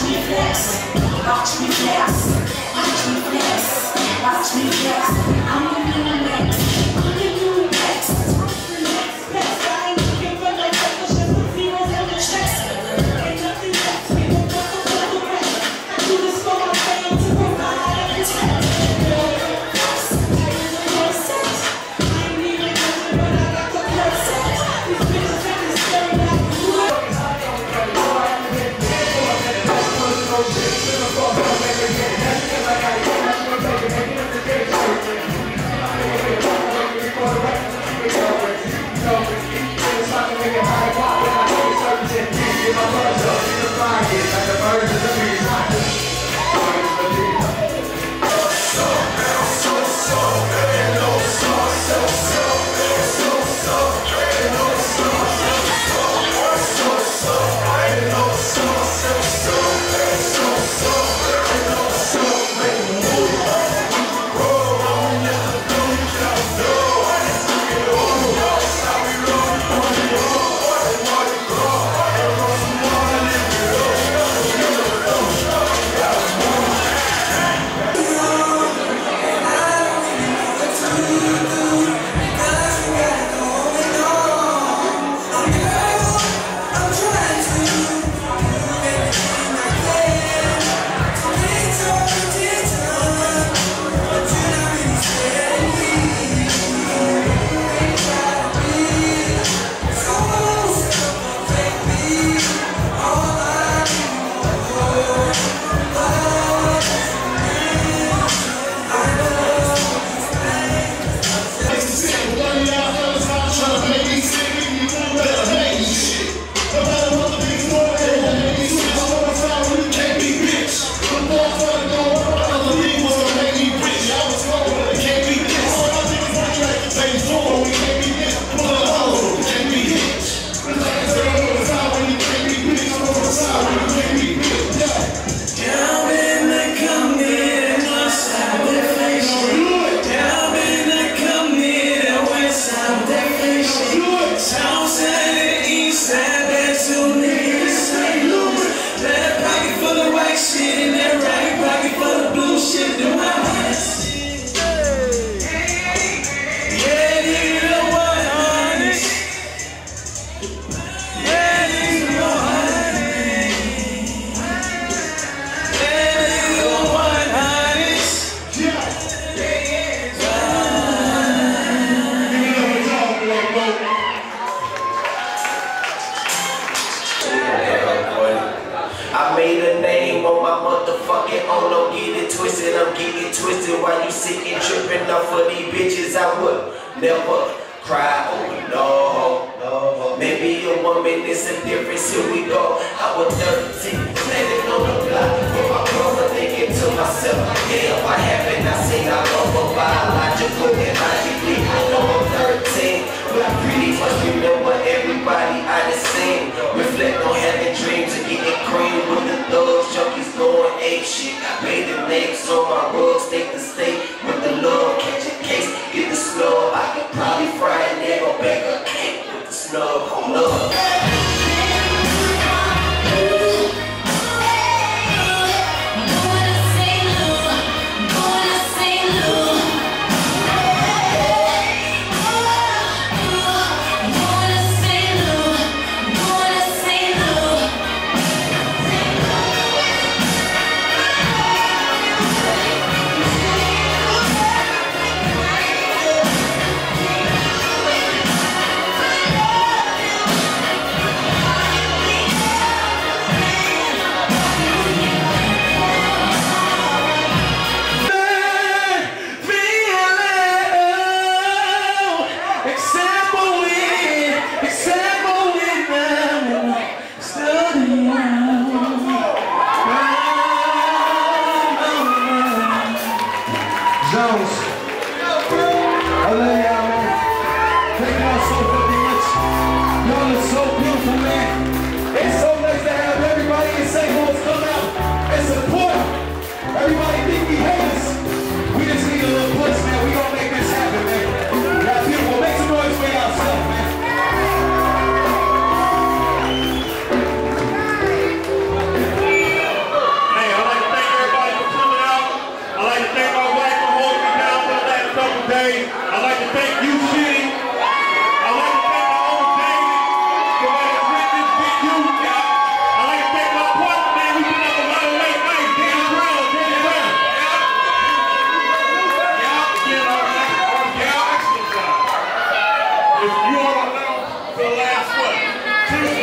me flex, watch me flex, watch me flex, watch me flex. I'm the new next, I'm the new next. I ain't looking for no purple shit with zeros on the checks. Ain't nothing left, we don't want the double rest. I do this for my fam to provide and protect. I made a name on my motherfucking own, don't get it twisted, I'm getting twisted while you sitting tripping off of these bitches. I would never cry over no. Maybe a woman is a difference, here we go. I was 13, standing on the block with my brother, thinking to myself, damn, why haven't I seen I love her biological and logically? I know I'm 13, but I pretty much remember everybody I done seen. Reflect on having dreams of getting cream with the thugs, junkies going ape shit. I made the names on my rug, state to state with the love, catch a case, get the snub. I could probably fry an egg or bake a cake with the snub on love. Guess what?